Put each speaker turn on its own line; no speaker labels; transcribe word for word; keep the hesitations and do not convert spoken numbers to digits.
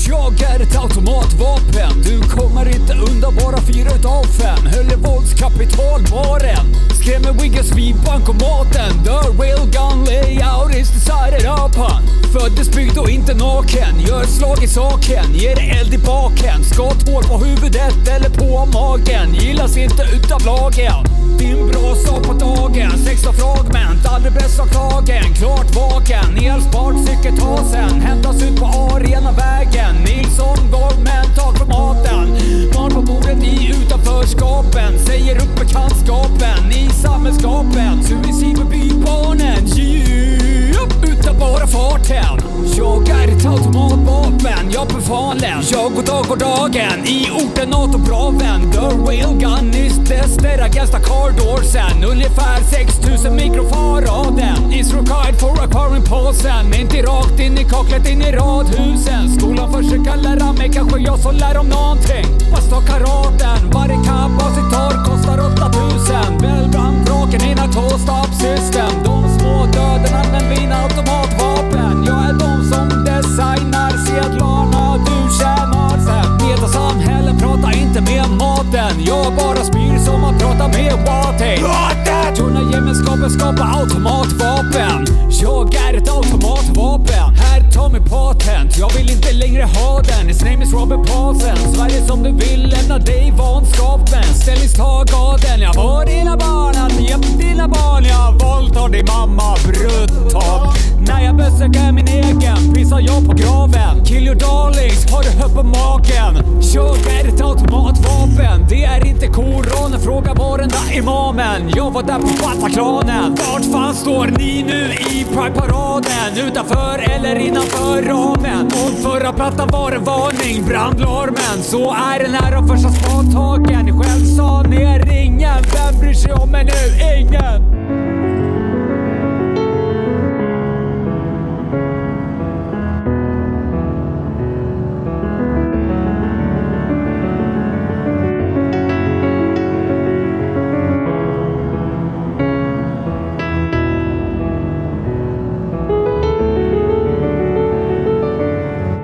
Jag är ett automatvapen. Du kommer inte undan, bara fyra utav fem. Höll i våldskapitalbaren. Skrämmer wiggas vid bankomaten. The railgun layout is decided upon. Föddes byggd och inte naken. Gör slag i saken, ger eld i baken. Skotthål på huvudet eller på magen. Gillas inte utav lagen. Din bra sak på dagen. sexton fragment, aldrig bäst av tagen. Klart vaken, elspart cykeltasen. Hämtas ut på arena vägen. Nilsson, Goldman, tag från maten. Barn på bordet i utanförskapen. Säger upp bekantskapen i samhällskapen. Suicid med bybarnen, yeah, utan bara farten. Jag är ett automatvapen, jag befalen. Jag går dag och dagen i orten och bra vän. The railgun is tested against a car door sen. Ungefär sex tusen mikrofaraden. Is required for acquiring pulsen. Inte rakt in i kaklet, in i radhusen. Skolan försöker lära mig, kanske jag som lär om någonting. Fast ta karaten, varje kapacitar kostar åtta tusen. Välbrandvraken in a two-stop system. De små döderna med mina automatvapen. Jag är de som designar sedlarna du tjänar sen. Metasamhällen pratar inte med maten. Jag bara spyr som att prata med Wating. Journalgemenskapen skapar automatvapen. Jag är ett automatvapen. Här tar mig patent. Jag vill inte längre ha den. His name is Robert Paulsen. Sverige som du vill, lämna dig vanskapen. Ställningstagaden. Jag var dina barn, att hjälp dina barn. Jag våldtar din mamma brutalt. När jag besöker min egen pissar jag på graven. Kill your darlings, har du hört på magen. Jag är ett automatvapen. Det är inte koranen, fråga varenda imamen. Jag var där på Bataclanen. Vart fan står ni nu i Pride-paraden? Utanför eller innanför ramen? Om förra plattan var en varning, brandlarmen. Så är den här av första spadtagen. Själv sa ner ingen, vem bryr sig om mig nu? Ingen.